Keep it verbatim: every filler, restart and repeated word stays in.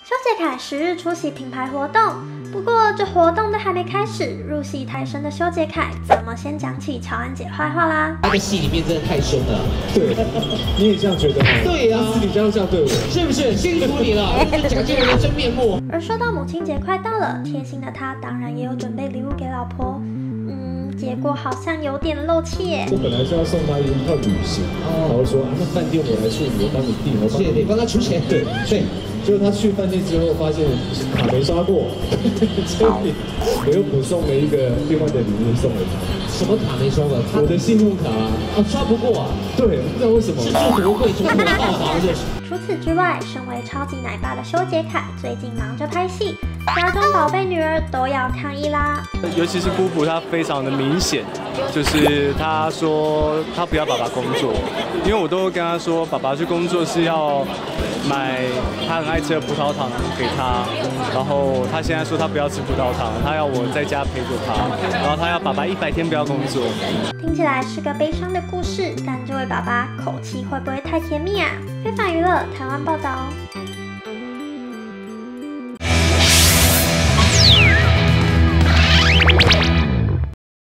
修杰楷十日出席品牌活动，不过这活动都还没开始，入戏太深的修杰楷怎么先讲起乔安姐坏话啦？ 他在戏里面真的太凶了。 对，你也这样觉得吗？ 对呀、啊， 私底下这样对我， 是不是？辛苦你了，讲尽人的真面目。 而说到母亲节快到了，贴心的他当然也有准备礼物给老婆。嗯，结果好像有点漏气耶。 我本来是要送他一趟旅行，然后说啊，那饭店我来处理，我帮你订，我帮你你帮他出钱。 对对。结果他去饭店之后，发现卡没刷过，所以我又补送了一个另外的礼物送给他。 什么卡没刷过？ 我的信用卡啊， 哦，刷不过啊。 对，不知道为什么。 是住多贵，住多套房是。 除此之外，身为超级奶爸的修杰楷最近忙着拍戏，家中宝贝女儿都要抗议啦。 尤其是姑姑，她非常的明显，就是她说她不要爸爸工作，因为我都会跟她说，爸爸去工作是要买他很爱吃的葡萄糖给他，然后他现在说他不要吃葡萄糖，他要我在家陪着他，然后他要爸爸一百天不要工作。 听起来是个悲伤的故事，但这位爸爸口气会不会太甜蜜啊？非凡娱乐台湾报道。